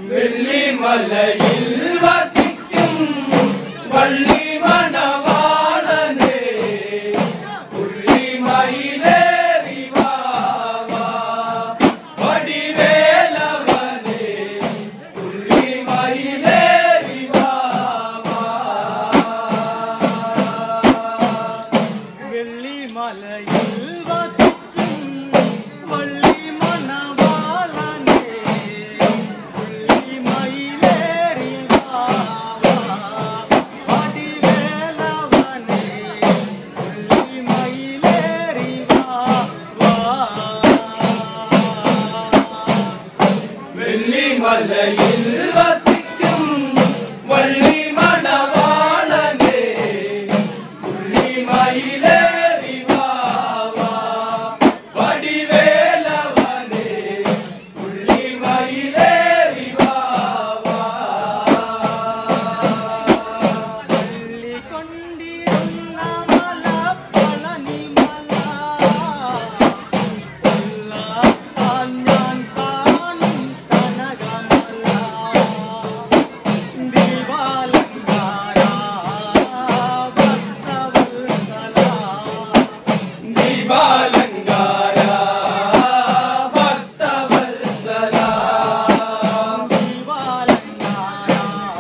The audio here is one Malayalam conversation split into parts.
വെള്ളിമലയിൽ വസിക്കും വള്ളി മണവാളനേ പുള്ളിമയിലേറി വാവാ വടിവേലവനേ പുള്ളിമയിലേറി വാവാ വെള്ളിമലയിൽ വസിക്കും വള്ളി മണവാളനേ പുള്ളിമയിലേറി വാവാ വടിവേലവനേ പുള്ളിമയിലേറി വാവാ വെള്ളിമലയിൽ വസിക്കും വള്ളി മണവാളനേ പുള്ളിമയിലേറി വാവാ വടിവേലവനേ പുള്ളിമയിലേറി വാവാ പള്ളിക്കൊണ്ടിരുന്ന മല പളനിമല ഞാൻ കാണും കനകമല ദീപാലങ്കാര ഭക്തവത്സല ദീപാലങ്കാര ഭക്തവത്സല ദീപാലങ്കാര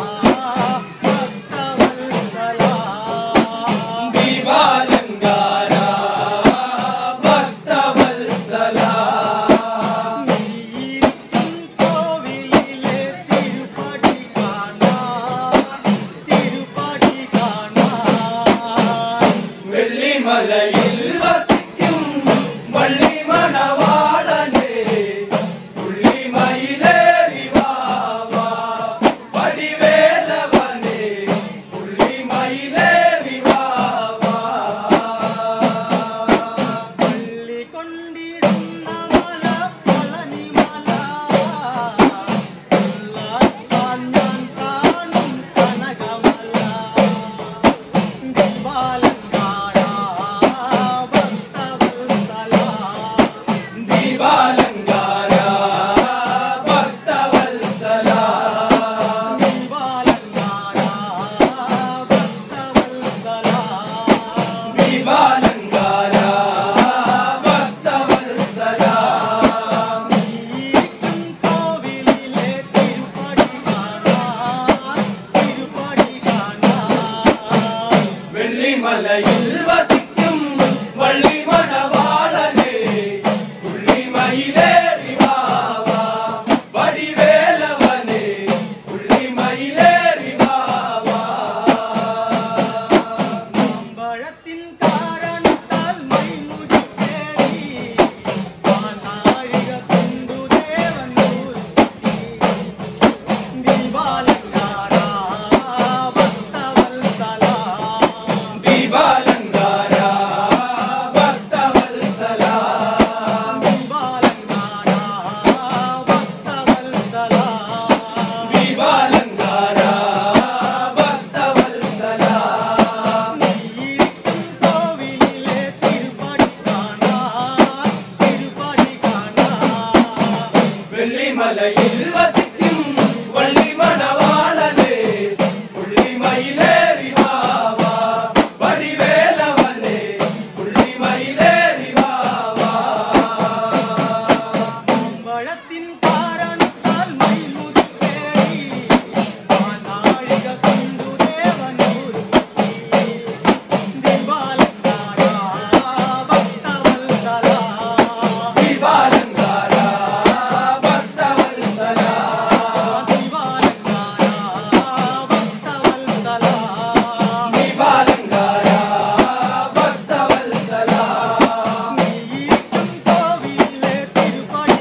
ഭക്തവത്സല ദീപാലങ്കാര ഭക്തവത്സല നീയിരിക്കും കോവിലിലെ തിരുപ്പടി കാണാൻ വെള്ളിമലയിൽ വസിക്കും വള്ളി മണവാളനേ പുള്ളിമയിലേറി വാവാ വടിവേലവനേ പുള്ളിമയിലേറി വാവാ പള്ളിക്കൊണ്ടിരുന്ന മല പളനിമല ഞാൻ കാണും കനകമല ദീപാലങ്കാര ഭക്തവത്സല ദീപാലങ്കാര ഭക്തവത്സല ദീപാലങ്കാര ഭക്തവത്സല ദീപാലങ്കാര ഭക്തവത്സല നീയിരിക്കും കോവിലിലെ തിരുപ്പടി കാണാൻ വെള്ളിമലയിൽ വസിക്കും വള്ളി മണവാളനേ പുള്ളിമയിലേറി വാവാ വടിവേലവനേ പുള്ളിമയിലേറി വാവാ അമ്പഴത്തിൻ കാരണത്താൽ മൈമുടിക്കേറി വാനാഴിക കൊണ്ടു ദേവൻ മൂർത്തി ദീപാലങ്കാര ഭക്തവത്സല ദീപാലങ്കാര ഭക്തവത്സല ദീപാലങ്കാര ഭക്തവത്സല ദീപാലങ്കാര ഭക്തവത്സല നീയിരിക്കും കോവിലിലെ തിരുപ്പടി കാണാൻ വെള്ളിമലയിൽ വസിക്കും വള്ളി മണവാളനേ പുള്ളിമയിലേറി വാവാ വടിവേലവനേ പുള്ളിമയിലേറി വാവാ അമ്പഴത്തിൻ കാരണത്താൽ മൈമുടിക്കേറി വാനാഴിക കൊണ്ടു ദേവൻ മൂർത്തി ദീപാലങ്കാര ഭക്തവത്സല ദീപാലങ്കാര ഭക്തവത്സല ദീപാലങ്കാര ഭക്തവത്സല ദീപാലങ്കാര ഭക്തവത്സല നീയിരിക്കും കോവിലിലെ തിരുപ്പടി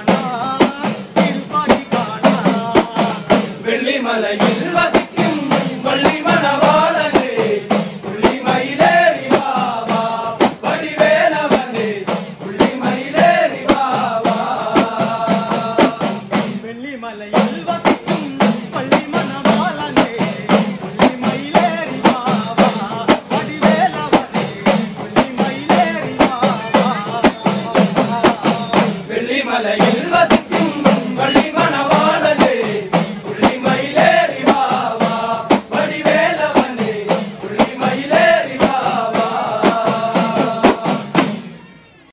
കാണാൻ വെള്ളിമലയിൽ വസിക്കും വള്ളി മണവാളനേ പുള്ളിമയിലേറി വാവാ വടിവേലവനേ പുള്ളിമയിലേറി വാവാ വെള്ളിമലയിൽ വസിക്കും പള്ളിമണ